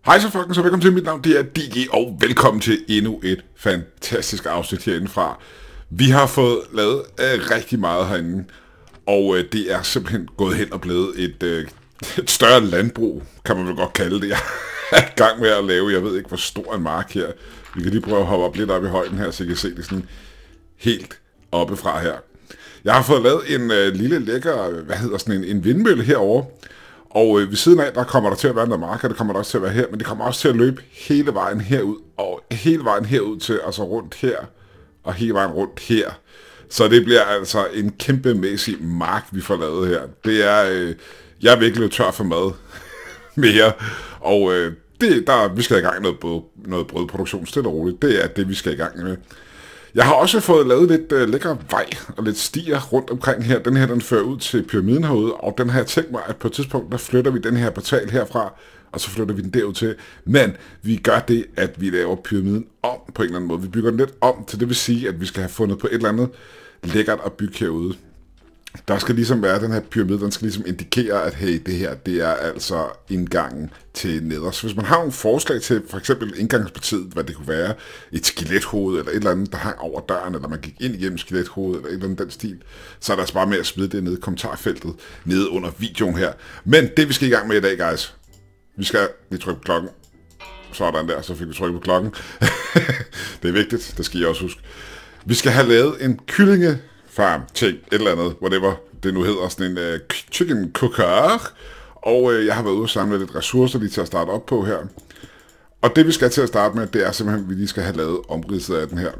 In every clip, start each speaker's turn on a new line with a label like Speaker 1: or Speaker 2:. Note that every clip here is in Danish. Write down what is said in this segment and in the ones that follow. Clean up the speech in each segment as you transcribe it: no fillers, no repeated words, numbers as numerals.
Speaker 1: Hej så folkens, og velkommen til. Mit navn det er DG, og velkommen til endnu et fantastisk afsnit herindefra. Vi har fået lavet rigtig meget herinde, og det er simpelthen gået hen og blevet et større landbrug, kan man vel godt kalde det. Jeg er i gang med at lave, jeg ved ikke hvor stor en mark her. Vi kan lige prøve at hoppe op lidt op i højden her, så I kan se det sådan helt oppefra her. Jeg har fået lavet en lille lækker, en vindmølle herovre. Og ved siden af, der kommer der til at være noget marker, det kommer der også til at være her, men det kommer også til at løbe hele vejen herud, og hele vejen herud til, altså rundt her, og hele vejen rundt her. Så det bliver altså en kæmpemæssig mark, vi får lavet her. Det er, jeg er virkelig tør for mad mere, og vi skal i gang med noget brødproduktion, stille og roligt. Det er det, vi skal i gang med. Jeg har også fået lavet lidt lækker vej og lidt stier rundt omkring her. Den her, den fører ud til pyramiden herude, og den har jeg tænkt mig, at på et tidspunkt, der flytter vi den her portal herfra, og så flytter vi den derud til. Men vi gør det, at vi laver pyramiden om på en eller anden måde. Vi bygger den lidt om, til det vil sige, at vi skal have fundet på et eller andet lækkert at bygge herude. Der skal ligesom være den her pyramide, den skal ligesom indikere, at hey, det her, det er altså indgangen til nederst. Hvis man har nogle forslag til for eksempel indgangspartiet, hvad det kunne være, et skelethoved eller et eller andet, der hang over døren, eller man gik ind igennem skelethovedet, eller et eller andet den stil, så er der altså bare med at smide det nede i kommentarfeltet, nede under videoen her. Men det vi skal i gang med i dag, guys, vi skal lige trykke på klokken. Sådan der, så fik vi trykket på klokken. Det er vigtigt, det skal I også huske. Vi skal have lavet en kyllingefarm ting, et eller andet, whatever det nu hedder, sådan en chicken cooker. Og jeg har været ude og samle lidt ressourcer lige til at starte op på her. Og det vi skal til at starte med, det er simpelthen, at vi lige skal have lavet omridset af den her.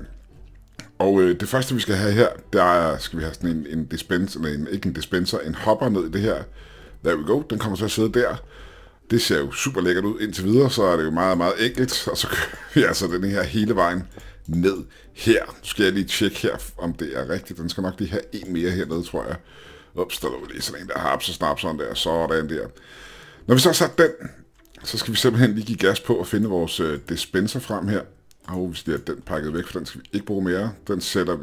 Speaker 1: Og det første vi skal have her, der skal vi have sådan en dispenser, eller ikke en dispenser, en hopper ned i det her. There we go, den kommer til at sidde der. Det ser jo super lækkert ud indtil videre, så er det jo meget, meget enkelt. Og så kører vi altså den her hele vejen ned her. Nu skal jeg lige tjekke her, om det er rigtigt. Den skal nok lige have en mere hernede, tror jeg. Ups, der lå lige sådan en der haps og snaps sådan der, sådan der. Når vi så har sat den, så skal vi simpelthen lige give gas på at finde vores dispenser frem her. Og hvis det er den pakket væk, for den skal vi ikke bruge mere. Den sætter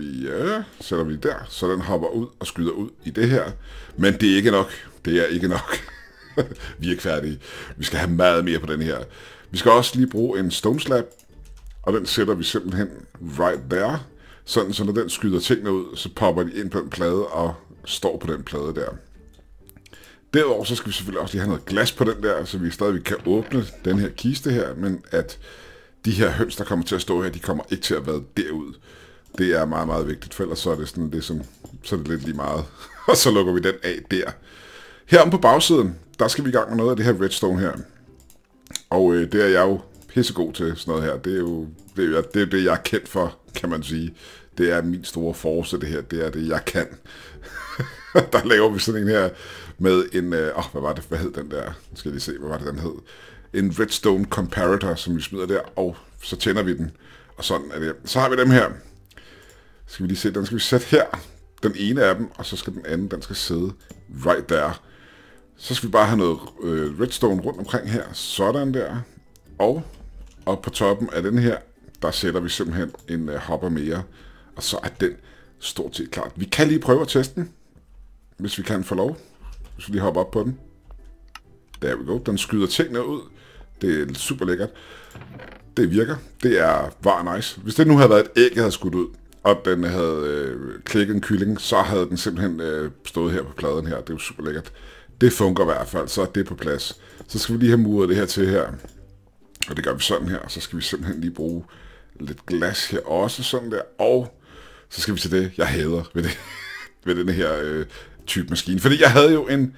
Speaker 1: vi der, så den hopper ud og skyder ud i det her. Men det er ikke nok. Det er ikke nok. Vi er ikke færdige. Vi skal have meget mere på den her. Vi skal også lige bruge en stone slab, og den sætter vi simpelthen right there. Sådan, så når den skyder tingene ud, så popper de ind på en plade og står på den plade der. Derudover så skal vi selvfølgelig også lige have noget glas på den der, så vi stadigvæk kan åbne den her kiste her, men at de her høns, der kommer til at stå her, de kommer ikke til at være derud. Det er meget, meget vigtigt, for ellers så er det sådan ligesom, så er det lidt lige meget. Og så lukker vi den af der. Herom på bagsiden, der skal vi i gang med noget af det her redstone her. Og det er jeg jo pissegod til, sådan noget her. Det er jo det, jeg er kendt for, kan man sige. Det er min store force, det her. Det er det, jeg kan. Der laver vi sådan en her med en... hvad var det? Hvad hed den der? Nu skal jeg lige se, hvad var det, den hed? En redstone comparator, som vi smider der, og så tænder vi den. Og sådan er det. Så har vi dem her. Skal vi lige se, den skal vi sætte her. Den ene af dem, og så skal den anden, den skal sidde right there. Så skal vi bare have noget redstone rundt omkring her. Sådan der. Og på toppen af den her, der sætter vi simpelthen en hopper mere. Og så er den stort set klart. Vi kan lige prøve at teste den, hvis vi kan få lov. Hvis vi lige hopper op på den. There we go. Den skyder tingene ud. Det er super lækkert. Det virker. Det er bare nice. Hvis det nu havde været et æg, jeg havde skudt ud, og den havde klikket en kylling, så havde den simpelthen stået her på pladen her. Det er jo super lækkert. Det fungerer i hvert fald, så er det på plads. Så skal vi lige have muret det her til her. Og det gør vi sådan her. Så skal vi simpelthen lige bruge lidt glas her også, sådan der. Og så skal vi til det, jeg hader ved denne her type maskine. Fordi jeg havde jo en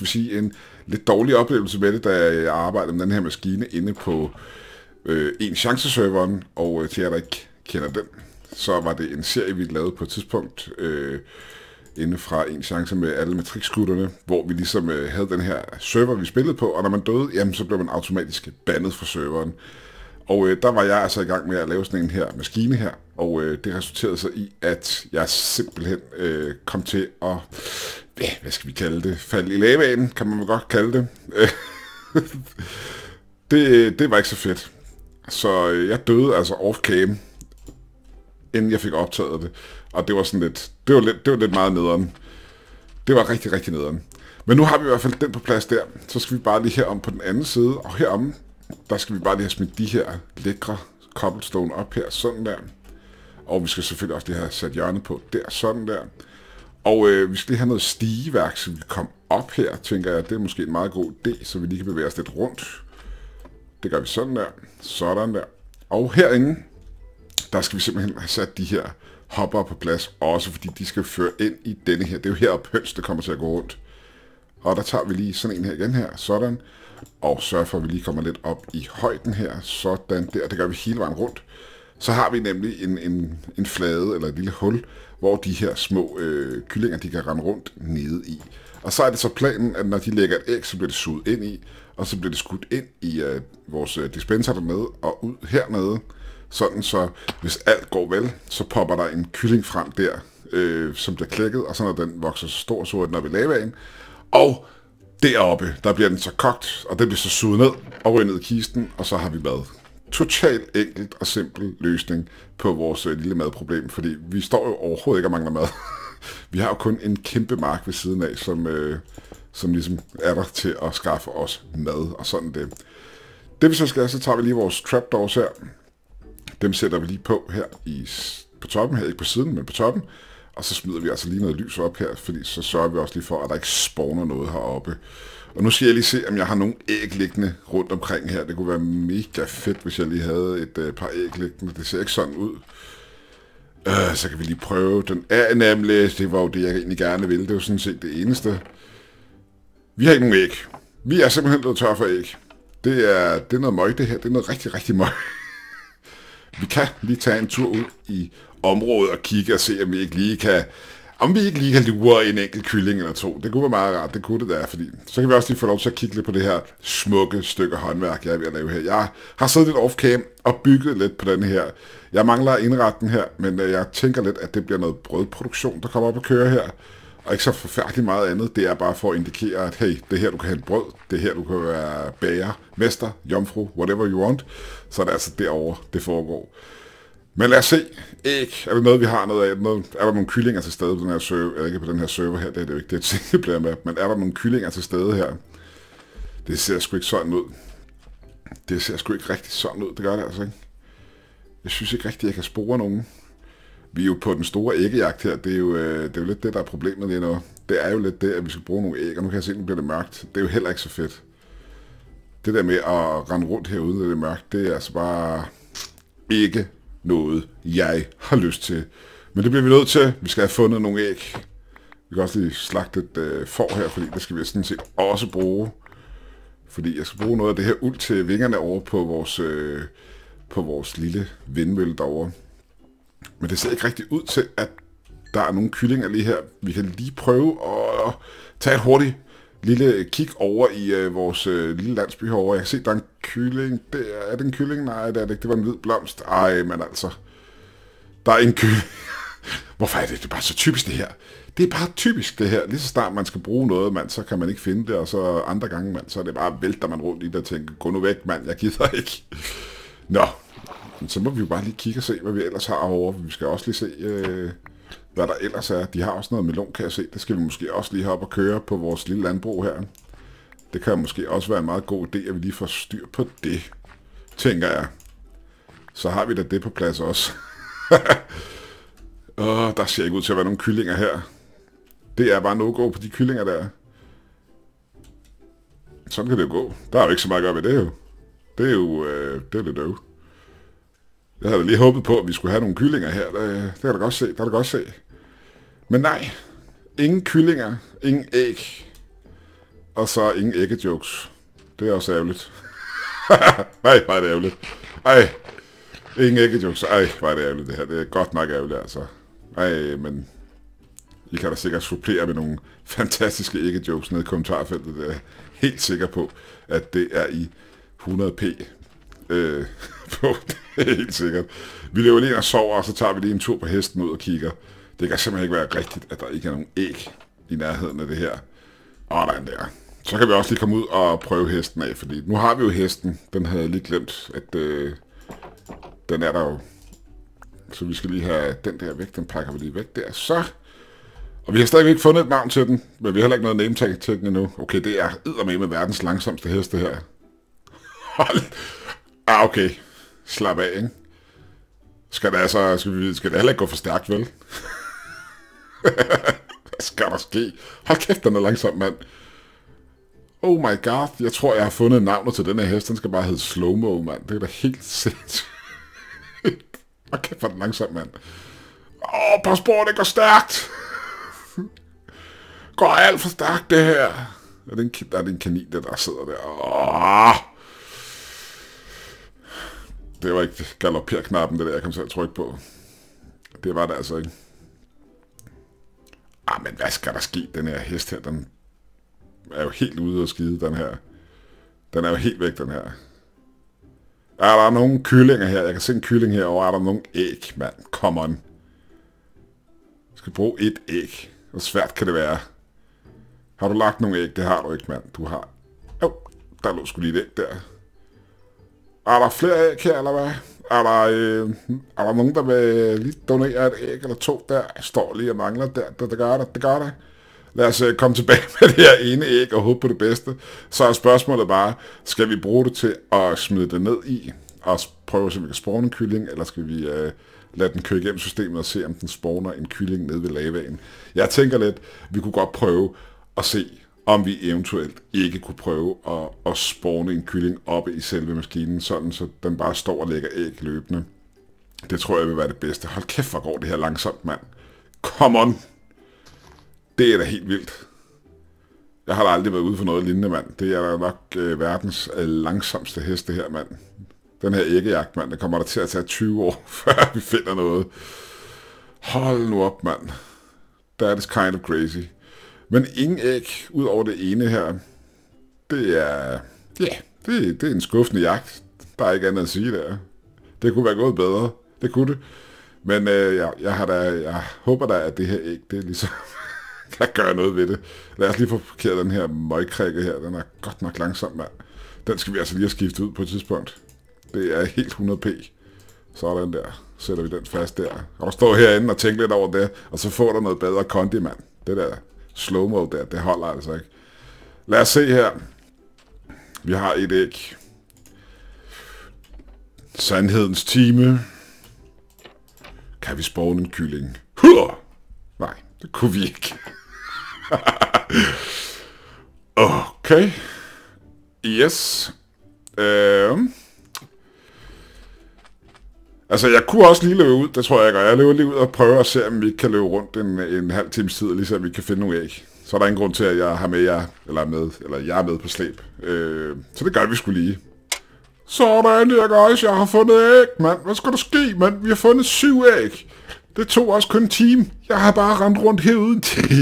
Speaker 1: lidt dårlig oplevelse med det, da jeg arbejdede med den her maskine inde på en chance-serveren. Og til jer, der ikke kender den, så var det en serie, vi lavede på et tidspunkt inde fra en chance med alle matrixskutterne, hvor vi ligesom havde den her server, vi spillede på, og når man døde, jamen så blev man automatisk bandet fra serveren. Og der var jeg altså i gang med at lave sådan en her maskine her, og det resulterede så i, at jeg simpelthen kom til at, hvad skal vi kalde det, falde i lavaen, kan man godt kalde det. Det var ikke så fedt. Så jeg døde altså off-cam, inden jeg fik optaget det. Og det var sådan lidt, det var lidt meget nederen. Det var rigtig, rigtig nederen. Men nu har vi i hvert fald den på plads der. Så skal vi bare lige herom på den anden side, og herom der skal vi bare lige have smidt de her lækre cobblestone op her, sådan der. Og vi skal selvfølgelig også lige have sat hjørnet på der, sådan der. Og vi skal lige have noget stigeværk, så vi kan komme op her, tænker jeg. Det er måske en meget god idé, så vi lige kan bevæge os lidt rundt. Det gør vi sådan der, sådan der. Og herinde, der skal vi simpelthen have sat de her hopper på plads, også fordi de skal føre ind i denne her. Det er jo heroppe høns, det kommer til at gå rundt. Og der tager vi lige sådan en her igen her, sådan. Og sørger for, at vi lige kommer lidt op i højden her, sådan der. Det gør vi hele vejen rundt. Så har vi nemlig en flade, eller et lille hul, hvor de her små kyllinger, de kan rende rundt nede i. Og så er det så planen, at når de lægger et æg, så bliver det suget ind i, og så bliver det skudt ind i vores dispenser dernede, og ud hernede. Sådan så, hvis alt går vel, så popper der en kylling frem der, som bliver klækket, og så når den vokser så stor, så er den op i lavaen. Og deroppe, der bliver den så kogt, og den bliver så suget ned og ryger ned i kisten, og så har vi mad. Totalt enkelt og simpel løsning på vores lille madproblem, fordi vi står jo overhovedet ikke og mangler mad. Vi har jo kun en kæmpe mark ved siden af, som ligesom er der til at skaffe os mad, og sådan det. Det vi så skal, så tager vi lige vores trapdoors her. Dem sætter vi lige på her på toppen her, ikke på siden, men på toppen. Og så smider vi altså lige noget lys op her, fordi så sørger vi også lige for, at der ikke spawner noget heroppe. Og nu skal jeg lige se, om jeg har nogle æg liggende rundt omkring her. Det kunne være mega fedt, hvis jeg lige havde et par æg liggende. Det ser ikke sådan ud. Så kan vi lige prøve. Den er nemlig, det var jo det, jeg egentlig gerne ville. Det er jo sådan set det eneste. Vi har ikke nogen æg. Vi er simpelthen blevet tør for æg. Det er noget møg, det her. Det er noget rigtig, rigtig møg. Vi kan lige tage en tur ud i området og kigge og se, om vi ikke lige kan lure en enkelt kylling eller to. Det kunne være meget rart, det kunne det der, fordi så kan vi også lige få lov til at kigge lidt på det her smukke stykke håndværk, jeg er ved at lave her. Jeg har siddet lidt off-cam og bygget lidt på den her. Jeg mangler at indrette den her, men jeg tænker lidt, at det bliver noget brødproduktion, der kommer op og kører her. Og ikke så forfærdeligt meget andet. Det er bare for at indikere, at hey, det er her, du kan hente brød. Det er her, du kan være bager, mester, jomfru, whatever you want. Så er det altså derovre, det foregår. Men lad os se. Æg. Er det noget, vi har noget af? Er der nogle kyllinger til stede på den her server? Ikke på den her server her, det er det jo ikke. Det er et singleplayer map. Men er der nogle kyllinger til stede her? Det ser sgu ikke sådan ud. Det ser sgu ikke rigtig sådan ud. Det gør det altså ikke. Jeg synes ikke rigtig, jeg kan spore nogen. Vi er jo på den store æggejagt her. Det er jo lidt det, der er problemet lige nu. Det er jo lidt det, at vi skal bruge nogle æg. Og nu kan jeg se, at nu bliver det mørkt. Det er jo heller ikke så fedt. Det der med at rende rundt herude, når det er mørkt, det er altså bare ikke noget, jeg har lyst til. Men det bliver vi nødt til. Vi skal have fundet nogle æg. Vi kan også lige slagte et får her, fordi det skal vi sådan set også bruge. Fordi jeg skal bruge noget af det her uld til vingerne over på vores lille vindmølle derovre. Men det ser ikke rigtig ud til, at der er nogle kyllinger lige her. Vi kan lige prøve at tage et hurtigt lille kig over i vores lille landsby herovre. Jeg kan se, der er en kylling. Er det en kylling? Nej, det er det ikke. Det var en hvid blomst. Ej, men altså. Der er en kylling. Hvorfor er det? Det er bare så typisk det her. Det er bare typisk det her. Lige så snart man skal bruge noget, mand, så kan man ikke finde det. Og så andre gange, mand, så er det bare vælter man rundt i det og tænker, gå nu væk, mand, jeg gider ikke. Nå, så må vi jo bare lige kigge og se, hvad vi ellers har herovre. Vi skal også lige se, hvad der ellers er. De har også noget melon, kan jeg se. Det skal vi måske også lige have op og køre på vores lille landbrug her. Det kan måske også være en meget god idé, at vi lige får styr på det, tænker jeg. Så har vi da det på plads også. Der ser ikke ud til at være nogle kyllinger her. Det er bare no-go på de kyllinger der. Sådan kan det jo gå. Der er jo ikke så meget at gøre ved det jo. Det er jo lidt øv. Jeg havde lige håbet på, at vi skulle have nogle kyllinger her. Det kan da godt se. Der er da godt se. Men nej. Ingen kyllinger. Ingen æg. Og så ingen æggejokes. Det er også ærgerligt. Nej, hvor er det ærgerligt. Ej. Ingen æggejokes. Ej, hvor er det ærgerligt det her. Det er godt nok ærgerligt altså. Ej, men I kan da sikkert supplere med nogle fantastiske æggejokes nede i kommentarfeltet. Det er jeg helt sikker på, at det er i 100p. På. Det er helt sikkert. Vi løber lige og sover, og så tager vi lige en tur på hesten ud og kigger. Det kan simpelthen ikke være rigtigt, at der ikke er nogen æg i nærheden af det her. Og der er der. Så kan vi også lige komme ud og prøve hesten af, fordi nu har vi jo hesten. Den havde jeg lige glemt, at den er der jo. Så vi skal lige have den der væk. Den pakker vi lige væk der. Så. Og vi har stadig ikke fundet et navn til den, men vi har heller ikke noget name tag til den endnu. Okay, det er eddermame med verdens langsomste heste her. Hold. Ah, okay. Slap af, ikke? Skal det heller ikke gå for stærkt, vel? Hvad skal der ske? Hold kæft, den er langsom, mand. Oh my god, jeg tror, jeg har fundet navnet til den her hest. Den skal bare hedde Slow-Mo, mand. Det er da helt sindssygt. Hold kæft, hvor er den langsom, mand. Pas på, det går stærkt. Går alt for stærkt, det her. Er det en kanin, der sidder der? Det var ikke galopperknappen, det der, jeg kom til at trykke på. Det var det altså ikke. Men hvad skal der ske? Den her hest her, den er jo helt ude at skide, den her. Den er jo helt væk, den her. Er der nogle kyllinger her? Jeg kan se en kylling herovre. Er der nogle æg, mand? Come on. Jeg skal bruge et æg. Hvor svært kan det være? Har du lagt nogle æg? Det har du ikke, mand. Du har... der lå sgu lige et æg der. Er der flere æg her, eller hvad? Er der nogen, der vil lige donere et æg eller to der? Jeg står lige og mangler der. Det gør det. Lad os komme tilbage med det her ene æg og håbe på det bedste. Så er spørgsmålet bare, skal vi bruge det til at smide det ned i og prøve at se, om vi kan spawne en kylling, eller skal vi lade den køre igennem systemet og se, om den spawner en kylling nede ved lavaen? Jeg tænker lidt, vi kunne godt prøve at se, om vi eventuelt ikke kunne prøve at spawne en kylling oppe i selve maskinen, sådan så den bare står og lægger æg løbende. Det tror jeg vil være det bedste. Hold kæft, hvor går det her langsomt, mand. Come on! Det er da helt vildt. Jeg har da aldrig været ude for noget lignende, mand. Det er da nok verdens langsomste heste her, mand. Den her æggejagt, mand, det kommer der til at tage 20 år, før vi finder noget. Hold nu op, mand. That is kind of crazy. Men ingen æg, ud over det ene her. Det er... det er en skuffende jagt. Der er ikke andet at sige der. Det kunne være gået bedre. Det kunne det. Men jeg håber da, at det her æg, det er ligesom... kan gøre noget ved det. Lad os lige få parkeret den her møgkrikke her. Den er godt nok langsom, mand. Den skal vi altså lige have skiftet ud på et tidspunkt. Det er helt 100p. Sådan der. Sætter vi den fast der. Og du står herinde og tænker lidt over det, og så får du noget bedre kondi, mand. Det der slow-mo der, det holder altså ikke. Lad os se her. Vi har et æg. Sandhedens time. Kan vi spawne en kylling? Nej, det kunne vi ikke. Okay. Yes. Altså, jeg kunne også lige løbe ud, det tror jeg ikke. Jeg løber lige ud og prøver at se, om vi ikke kan løbe rundt en halv times tid, lige så vi kan finde nogle æg. Så er der ingen grund til, at jeg har med jer, eller jeg er med på slæb. Så det gør vi sgu lige. Sådan der, guys. Jeg har fundet æg, mand. Hvad skal der ske, mand? Vi har fundet 7 æg. Det tog også kun en time. Jeg har bare rendt rundt herude en time.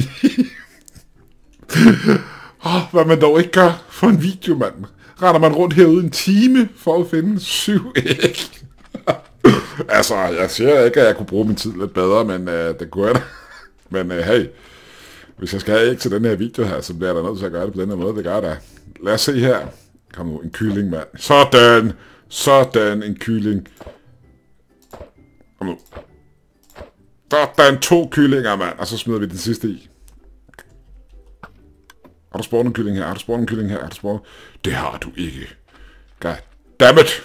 Speaker 1: Hvad man dog ikke gør for en video, mand. Render man rundt herude en time for at finde 7 æg. Altså, jeg siger ikke, at jeg kunne bruge min tid lidt bedre, men det kunne jeg da. Men hey, hvis jeg skal have æg til den her video her, så bliver der nødt til at gøre det på den her måde. Det gør der. Lad os se her. Kom nu, en kylling, mand. Sådan! Sådan, en kylling. Kom nu. Sådan, 2 kyllinger, mand. Og så smider vi den sidste i. Har du spawnet en kylling her? Har du spawnet en kylling her? Har du spawnet? Det har du ikke. God damn it!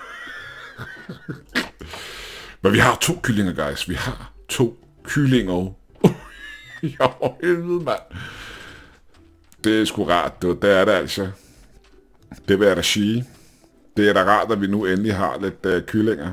Speaker 1: Men vi har 2 kyllinger, guys. Vi har 2 kyllinger. Jo, helvede, mand. Det er sgu rart. Det er det altså. Det vil jeg da sige. Det er da rart, at vi nu endelig har lidt kyllinger.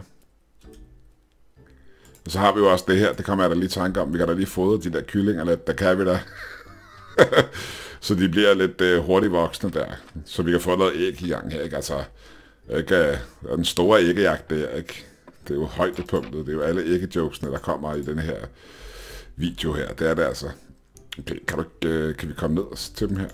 Speaker 1: Og så har vi jo også det her. Det kommer jeg da lige tanke om. Vi kan da lige fodre de der kyllinger lidt. Der kan vi da. Så de bliver lidt hurtigt voksne der. Så vi kan få noget æg i gang her, ikke? Altså, ikke, den store æggejagt, det er ikke... Det er jo højdepunktet. Det er jo alle æggejokesene, der kommer i den her video her. Det er det altså. Okay, kan vi komme ned til dem her?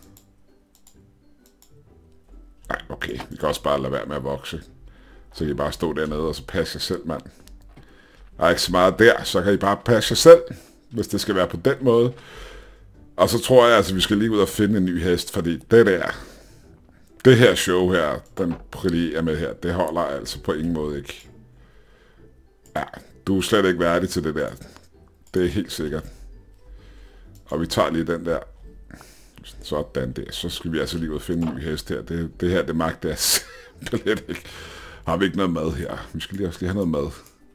Speaker 1: Nej, okay. Vi kan også bare lade være med at vokse. Så kan I bare stå dernede og så passe jer selv, mand. Der er ikke så meget der, så kan I bare passe jer selv, hvis det skal være på den måde. Og så tror jeg altså, vi skal lige ud og finde en ny hest, fordi det her show her, den brillerer med her, det holder altså på ingen måde ikke. Ja, du er slet ikke værdig til det der. Det er helt sikkert. Og vi tager lige den der. Sådan der. Så skal vi altså lige ud og finde en ny hest her. Det her, det magter jeg Det er lidt ikke. Har vi ikke noget mad her? Vi skal lige have noget mad.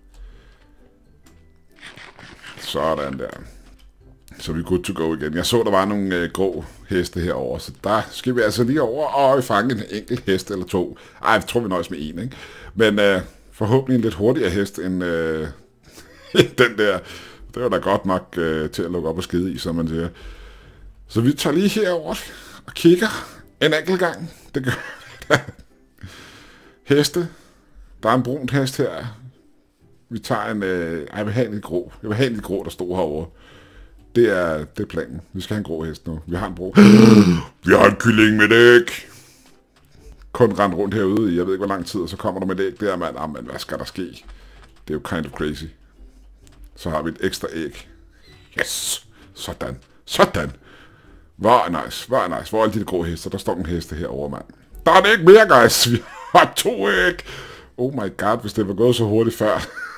Speaker 1: Sådan der. Så vi er good to go igen. Jeg så, der var nogle grå heste herover, så der skal vi altså lige over og fange en enkelt hest eller to. Ej, jeg tror, vi nøjes med en, ikke? Men forhåbentlig en lidt hurtigere hest end den der. Det var da godt nok til at lukke op og skide i, som man siger. Så vi tager lige herover og kigger en enkelt gang. Det gør heste. Der er en brun hest her. Vi tager en... jeg vil have en lidt grå. Jeg vil have en lidt grå, der står herovre. Det er planen. Vi skal have en grå hest nu. Vi har en brun. Vi har en kylling med et æg. Kun rende rundt herude i, jeg ved ikke hvor lang tid, og så kommer der med et æg der, mand. Jamen, hvad skal der ske? Det er jo kind of crazy. Så har vi et ekstra æg. Yes! Sådan. Sådan! Hvor nice. Hvor nice. Hvor er alle de grå hester? Der står en heste herovre, mand. Der er ikke mere, guys. Vi har 2 æg. Oh my god, hvis det var gået så hurtigt før.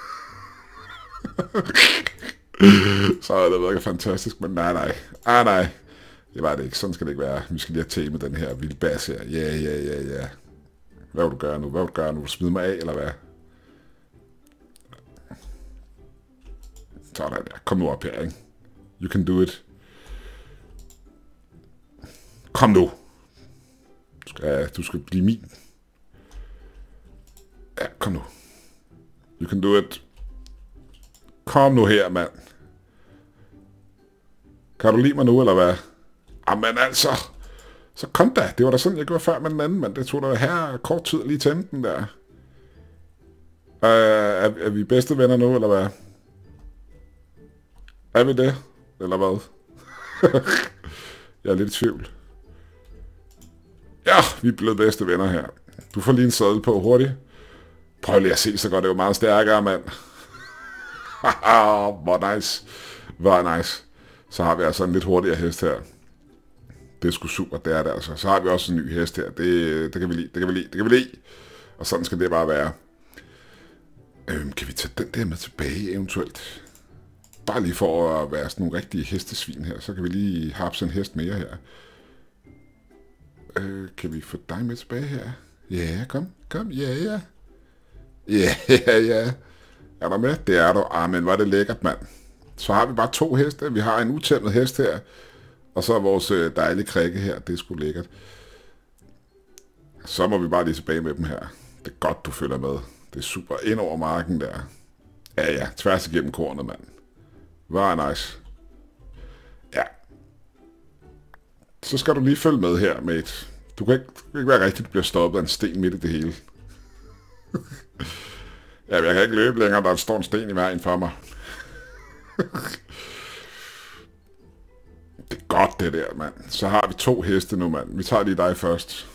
Speaker 1: Så havde det været fantastisk, men nej. Nej. Det var det ikke. Sådan skal det ikke være. Vi skal lige have tæmme den her vilde bas her. Ja. Hvad vil du gøre nu? Vil du smide mig af, eller hvad? Sådan der. Kom nu op her, ikke? You can do it. Kom nu. Du skal blive min. Ja, kom nu. You can do it. Kom nu her, mand. Kan du lide mig nu, eller hvad? Jamen altså. Så kom da. Det var da sådan, jeg gjorde før med den anden, mand. Det tog da her kort tid at lige tænde den der. Er vi bedste venner nu, eller hvad? Er vi det? Eller hvad? Jeg er lidt i tvivl. Ja, vi er blevet bedste venner her. Du får lige en sadel på hurtigt. Prøv lige at se, så går det jo meget stærkere, mand. Hvor nice. Hvor nice. Så har vi altså en lidt hurtigere hest her. Det er sgu super, det er det altså. Så har vi også en ny hest her. Det kan vi lide. Og sådan skal det bare være. Kan vi tage den der med tilbage eventuelt? Bare lige for at være sådan nogle rigtige hestesvin her. Så kan vi lige hapse en hest mere her. Kan vi få dig med tilbage her? Ja, kom. Ja. Ja. Er du med? Det er du. Men var det lækkert, mand. Så har vi bare 2 heste. Vi har en utæmmet hest her. Og så er vores dejlige krikke her. Det er sgu lækkert. Så må vi bare lige tilbage med dem her. Det er godt, du følger med. Det er super. Ind over marken der. Ja. Tværs igennem kornet, mand. Hvor nice. Ja. Så skal du lige følge med her, mate. Du kan ikke være rigtigt, du bliver stoppet af en sten midt i det hele. Ja, jeg kan ikke løbe længere, der står en sten i vejen for mig. Det er godt det der, mand. Så har vi 2 heste nu, mand. Vi tager lige dig først.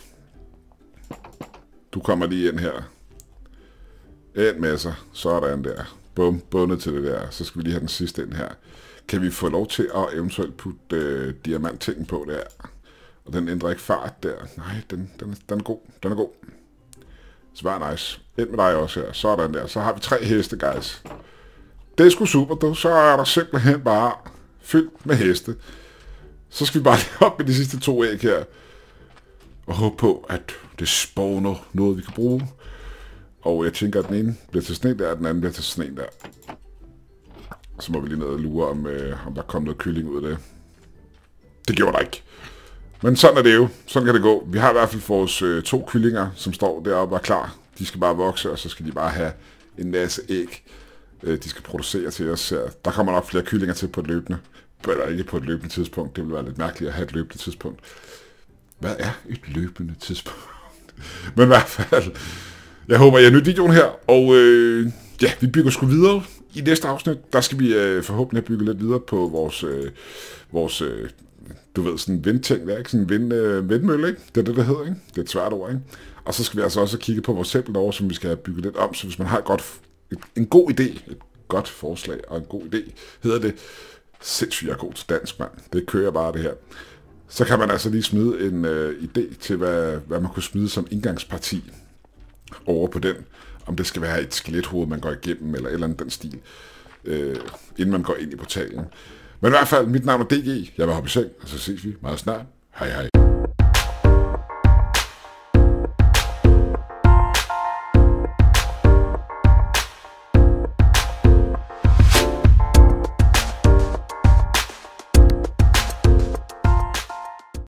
Speaker 1: Du kommer lige ind her. Ind med sig. Sådan der. Bum, bundet til det der. Så skal vi lige have den sidste ind her. Kan vi få lov til at eventuelt putte diamanttingen på der? Og den ændrer ikke fart der. Nej, den er god. Den er god. Så bare nice. Ind med dig også her. Sådan der. Så har vi 3 heste, guys. Det er sgu super, du. Så er der simpelthen bare fyldt med heste. Så skal vi bare lige op med de sidste 2 æg her. Og håbe på, at det spawner noget, vi kan bruge. Og jeg tænker, at den ene bliver til sne der, og den anden bliver til sne der. Så må vi lige ned og lure, om der kommer noget kylling ud af det. Det gjorde der ikke. Men sådan er det jo. Sådan kan det gå. Vi har i hvert fald vores 2 kyllinger, som står deroppe og er klar. De skal bare vokse, og så skal de bare have en masse æg, de skal producere til os. Der kommer nok flere kyllinger til på et løbende. Eller ikke på et løbende tidspunkt. Det vil være lidt mærkeligt at have et løbende tidspunkt. Hvad er et løbende tidspunkt? Men i hvert fald, jeg håber, jeg nydt videoen her. Og ja, vi bygger sgu videre. I næste afsnit, der skal vi forhåbentlig bygge lidt videre på vores du ved, sådan en vindting, der, ikke? Sådan en vindmølle, ikke? Det er det, der hedder, ikke? Det er et svært ord, ikke? Og så skal vi altså også kigge på vores tempel derovre, som vi skal have bygget lidt om. Så hvis man har en god idé, et godt forslag og en god idé, hedder det, sindssygt, jeg er god til dansk, mand. Det kører bare det her. Så kan man altså lige smide en idé til, hvad man kunne smide som indgangsparti over på den. Om det skal være et skelethoved, man går igennem, eller et eller andet den stil, inden man går ind i portalen. Men i hvert fald, mit navn er DG, jeg vil hoppe i seng, og så ses vi meget snart. Hej hej.